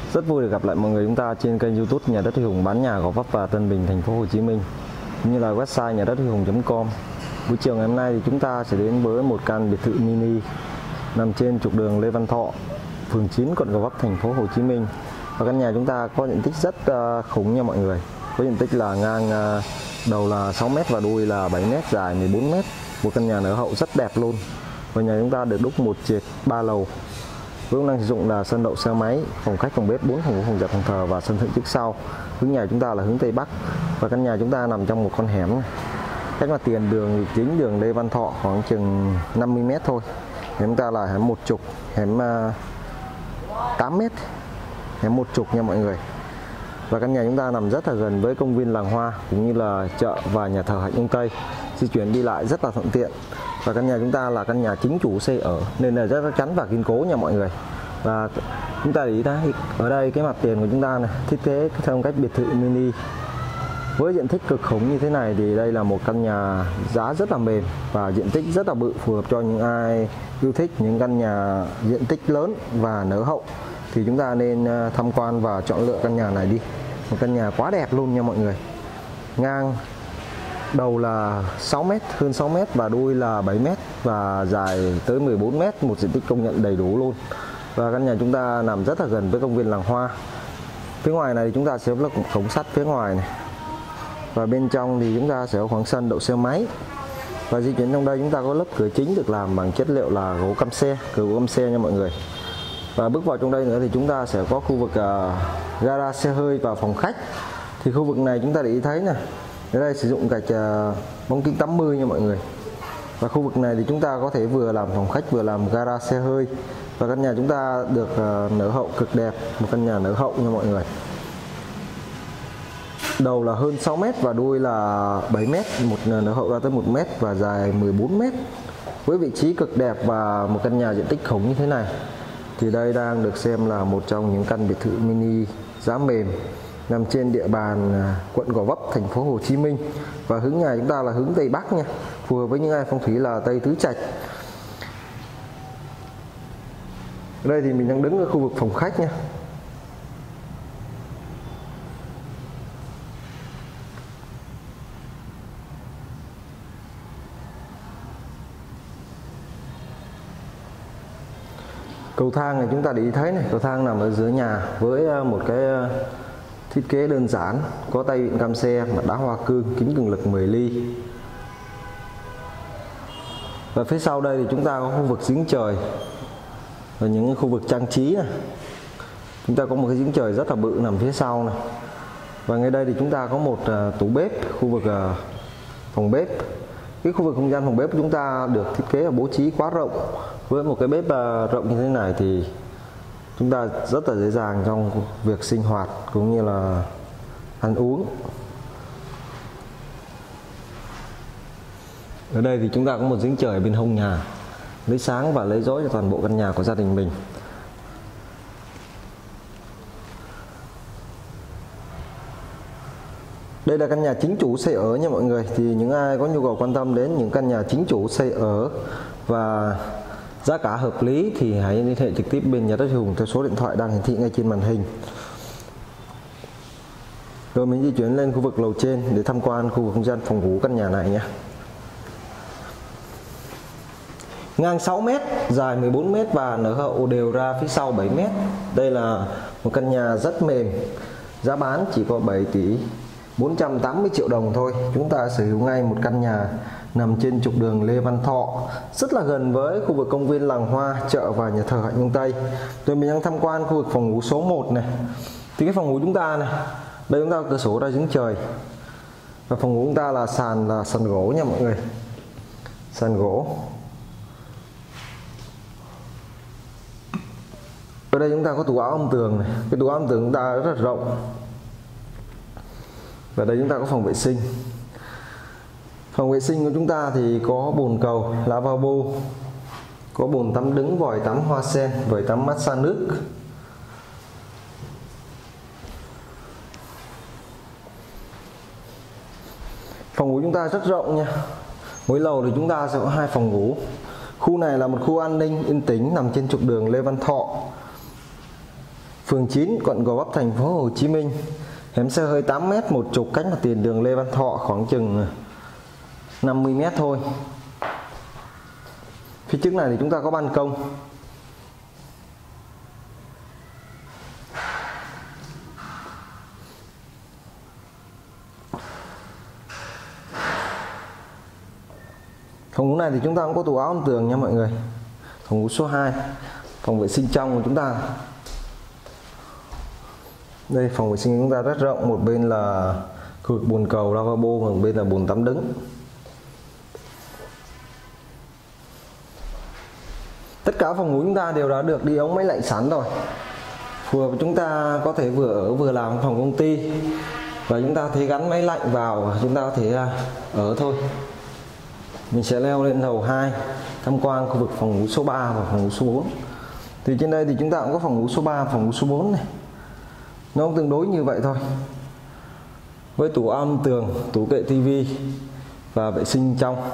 Rất vui được gặp lại mọi người chúng ta trên kênh YouTube Nhà đất Huy Hùng bán nhà Gò Vấp và Tân Bình, thành phố Hồ Chí Minh, cũng như là website nhà đất huy hùng.com. Buổi chiều ngày hôm nay thì chúng ta sẽ đến với một căn biệt thự mini nằm trên trục đường Lê Văn Thọ, phường 9, quận Gò Vấp, thành phố Hồ Chí Minh. Và căn nhà chúng ta có diện tích rất khủng nha mọi người. Có diện tích là ngang đầu là 6 m và đuôi là 7 m, dài 14 m. Một căn nhà nở hậu rất đẹp luôn. Và nhà chúng ta được đúc một trệt 3 lầu. Với công năng sử dụng là sân đậu xe máy, phòng khách, phòng bếp, 4 phòng ngủ, phòng giặt, phòng thờ và sân thượng trước sau. Hướng nhà chúng ta là hướng Tây Bắc và căn nhà chúng ta nằm trong một con hẻm này. Cách mặt tiền đường chính đường Lê Văn Thọ khoảng chừng 50 m thôi. Hẻm chúng ta là hẻm 1 trục, hẻm 8 m, hẻm 1 trục nha mọi người. Và căn nhà chúng ta nằm rất là gần với công viên Làng Hoa cũng như là chợ và nhà thờ Hạnh Nhân Tây, di chuyển đi lại rất là thuận tiện. Và căn nhà chúng ta là căn nhà chính chủ xây ở nên là rất chắc chắn và kiên cố nha mọi người. Và chúng ta để ý thấy ở đây cái mặt tiền của chúng ta này thiết kế theo cách biệt thự mini với diện tích cực khủng như thế này, thì đây là một căn nhà giá rất là mềm và diện tích rất là bự, phù hợp cho những ai yêu thích những căn nhà diện tích lớn và nở hậu thì chúng ta nên tham quan và chọn lựa căn nhà này đi. Một căn nhà quá đẹp luôn nha mọi người. Ngang đầu là 6 m, hơn 6 m và đuôi là 7 m và dài tới 14 m, một diện tích công nhận đầy đủ luôn. Và căn nhà chúng ta nằm rất là gần với công viên Làng Hoa. Phía ngoài này thì chúng ta sẽ có một cổng sắt phía ngoài này. Và bên trong thì chúng ta sẽ có khoảng sân đậu xe máy. Và di chuyển trong đây chúng ta có lớp cửa chính được làm bằng chất liệu là gỗ căm xe, cửa gỗ căm xe nha mọi người. Và bước vào trong đây nữa thì chúng ta sẽ có khu vực gara xe hơi và phòng khách. Thì khu vực này chúng ta để ý thấy nè, ở đây sử dụng gạch bóng kính 80 nha mọi người. Và khu vực này thì chúng ta có thể vừa làm phòng khách vừa làm gara xe hơi. Và căn nhà chúng ta được nở hậu cực đẹp, một căn nhà nở hậu nha mọi người. Đầu là hơn 6 m và đuôi là 7 m, một nở hậu ra tới 1 m và dài 14 m. Với vị trí cực đẹp và một căn nhà diện tích khủng như thế này thì đây đang được xem là một trong những căn biệt thự mini giá mềm nằm trên địa bàn quận Gò Vấp, thành phố Hồ Chí Minh. Và hướng nhà chúng ta là hướng Tây Bắc nha, phù hợp với những ai phong thủy là Tây Tứ Trạch. Ở đây thì mình đang đứng ở khu vực phòng khách nha. Cầu thang này chúng ta để ý thấy này, cầu thang nằm ở giữa nhà với một cái thiết kế đơn giản, có tay vịn cam xe, mặt đá hoa cương, kính cường lực 10 ly. Và phía sau đây thì chúng ta có khu vực giếng trời và những khu vực trang trí này. Chúng ta có một cái giếng trời rất là bự nằm phía sau này. Và ngay đây thì chúng ta có một tủ bếp, khu vực phòng bếp. Cái khu vực không gian phòng bếp của chúng ta được thiết kế và bố trí quá rộng. Với một cái bếp rộng như thế này thì chúng ta rất là dễ dàng trong việc sinh hoạt cũng như là ăn uống. Ở đây thì chúng ta có một giếng trời bên hông nhà, lấy sáng và lấy gió cho toàn bộ căn nhà của gia đình mình. Đây là căn nhà chính chủ xây ở nha mọi người. Thì những ai có nhu cầu quan tâm đến những căn nhà chính chủ xây ở và giá cả hợp lý thì hãy liên hệ trực tiếp bên Nhà đất Huy Hùng theo số điện thoại đang hiển thị ngay trên màn hình. Rồi mình di chuyển lên khu vực lầu trên để tham quan khu vực không gian phòng ngủ căn nhà này nhé. Ngang 6 m, dài 14 m và nở hậu đều ra phía sau 7 m. Đây là một căn nhà rất mềm. Giá bán chỉ có 7 tỷ 480 triệu đồng thôi. Chúng ta sở hữu ngay một căn nhà nằm trên trục đường Lê Văn Thọ, rất là gần với khu vực công viên Làng Hoa, chợ và nhà thờ Hạnh Nhân Tây. Rồi mình đang tham quan khu vực phòng ngủ số 1 này. Thì cái phòng ngủ chúng ta này, đây chúng ta có cửa sổ ra giếng trời. Và phòng ngủ chúng ta là sàn gỗ nha mọi người. Sàn gỗ. Ở đây chúng ta có tủ áo âm tường này. Cái tủ áo âm tường chúng ta rất là rộng. Và đây chúng ta có phòng vệ sinh. Phòng vệ sinh của chúng ta thì có bồn cầu, lavabo, có bồn tắm đứng, vòi tắm hoa sen, vòi tắm massage nước. Phòng ngủ chúng ta rất rộng nha. Mỗi lầu thì chúng ta sẽ có 2 phòng ngủ. Khu này là một khu an ninh yên tĩnh nằm trên trục đường Lê Văn Thọ, phường 9, quận Gò Vấp, thành phố Hồ Chí Minh. Hẻm xe hơi 8m, một trục cách mặt tiền đường Lê Văn Thọ khoảng chừng 50m thôi. Phía trước này thì chúng ta có ban công. Phòng ngủ này thì chúng ta cũng có tủ áo âm tường nha mọi người. Phòng ngủ số 2, phòng vệ sinh trong của chúng ta. Đây, phòng vệ sinh của chúng ta rất rộng, một bên là khu vực bồn cầu lavabo, một bên là bồn tắm đứng. Tất cả phòng ngủ chúng ta đều đã được đi ống máy lạnh sẵn rồi, phù hợp chúng ta có thể vừa ở vừa làm phòng công ty, và chúng ta có thể gắn máy lạnh vào, chúng ta có thể ở thôi. Mình sẽ leo lên lầu 2 tham quan khu vực phòng ngủ số 3 và phòng ngủ số 4. Thì trên đây thì chúng ta cũng có phòng ngủ số 3, phòng ngủ số 4 này. Nó cũng tương đối như vậy thôi, với tủ âm tường, tủ kệ tivi và vệ sinh trong.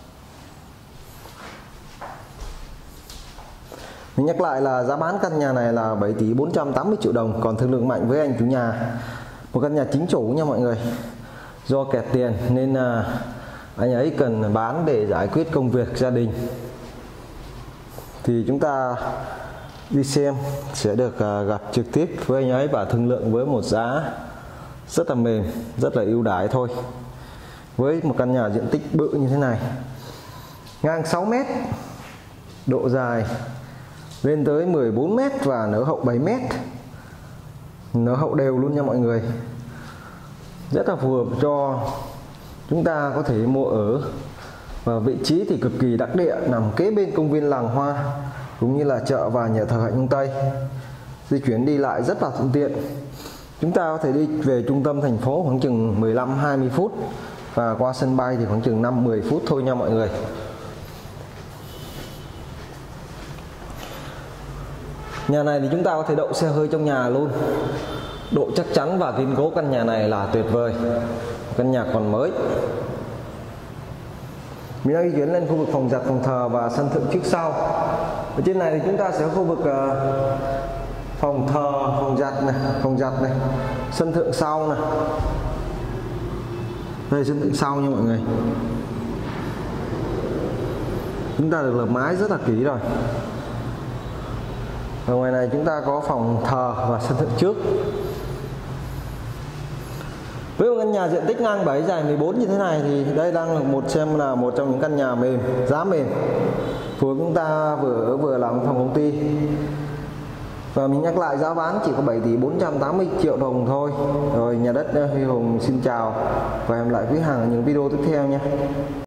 Mình nhắc lại là giá bán căn nhà này là 7 tỷ 480 triệu đồng, còn thương lượng mạnh với anh chủ nhà. Một căn nhà chính chủ nha mọi người. Do kẹt tiền nên anh ấy cần bán để giải quyết công việc gia đình. Thì chúng ta đi xem sẽ được gặp trực tiếp với anh ấy và thương lượng với một giá rất là mềm, rất là ưu đãi thôi. Với một căn nhà diện tích bự như thế này, ngang 6m, độ dài lên tới 14m và nở hậu 7m, nở hậu đều luôn nha mọi người. Rất là phù hợp cho chúng ta có thể mua ở. Và vị trí thì cực kỳ đắc địa, nằm kế bên công viên Làng Hoa cũng như là chợ và nhà thờ Hạnh Nhung Tây. Di chuyển đi lại rất là thuận tiện. Chúng ta có thể đi về trung tâm thành phố khoảng chừng 15-20 phút, và qua sân bay thì khoảng chừng 5-10 phút thôi nha mọi người. Nhà này thì chúng ta có thể đậu xe hơi trong nhà luôn. Độ chắc chắn và kiên cố căn nhà này là tuyệt vời. Căn nhà còn mới. Mình đang di chuyển lên khu vực phòng giặt, phòng thờ và sân thượng trước sau. Ở trên này thì chúng ta sẽ có khu vực phòng thờ, phòng giặt này, sân thượng sau này. Đây sân thượng sau nha mọi người. Chúng ta được lợp mái rất là kỹ rồi. Ở ngoài này chúng ta có phòng thờ và sân thượng trước. Với một căn nhà diện tích ngang 7 dài 14 như thế này thì đây đang là một trong những căn nhà mềm, giá mềm, phù hợp chúng ta vừa ở vừa làm phòng công ty. Và mình nhắc lại giá bán chỉ có 7 tỷ 480 triệu đồng thôi. Rồi nhà đất Huy Hùng xin chào và hẹn lại quý hàng ở những video tiếp theo nha.